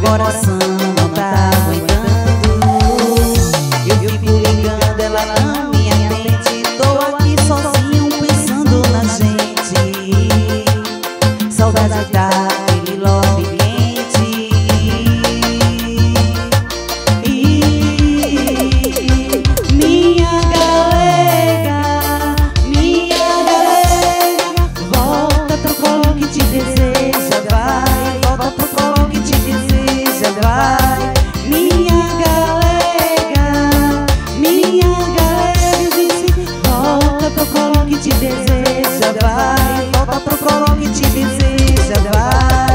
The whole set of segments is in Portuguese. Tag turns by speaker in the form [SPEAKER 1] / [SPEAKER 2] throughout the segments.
[SPEAKER 1] coração não tá aguentando. Eu fico ligando, ela não me atende. Tô aqui sozinho pensando na gente. Saudade daquele love quente. E minha galega, volta pro colo que te deseja, vai. Volta pro colo que te deseja, vai. Minha galega, disse, volta pro colo que te deseja, vai. Volta pro colo que te deseja, vai.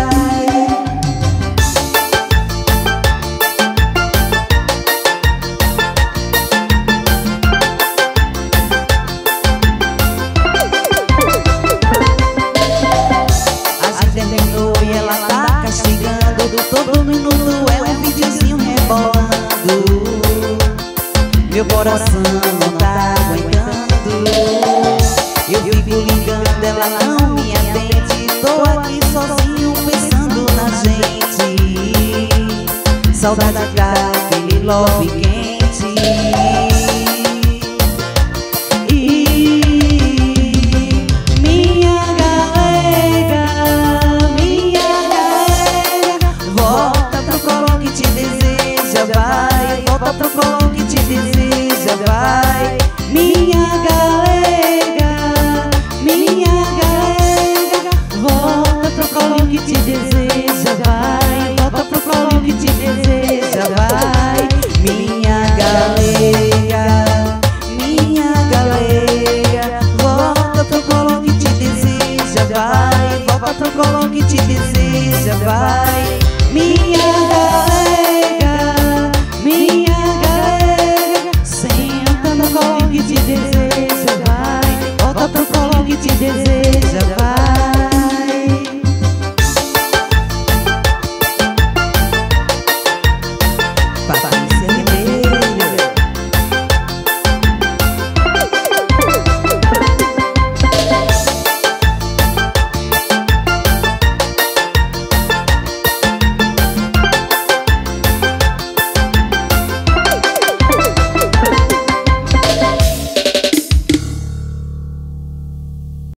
[SPEAKER 1] A gente terminou e ela tá castigando. Todo minuto é um videozinho rebolando. Meu coração não tá aguentando. Eu fico ligando, ela não me atende. Tô aqui sozinho pensando na gente. Saudade daquele love quente. E minha galega, volta pro colo que te deseja, vai. Volta pro colo que te deseja, vai. Minha galega, volta pro colo que te deseja, vai. Volta pro colo que te deseja, vai. Minha galega, volta pro colo que te deseja, vai. Volta pro colo que te deseja, vai. Minha galega.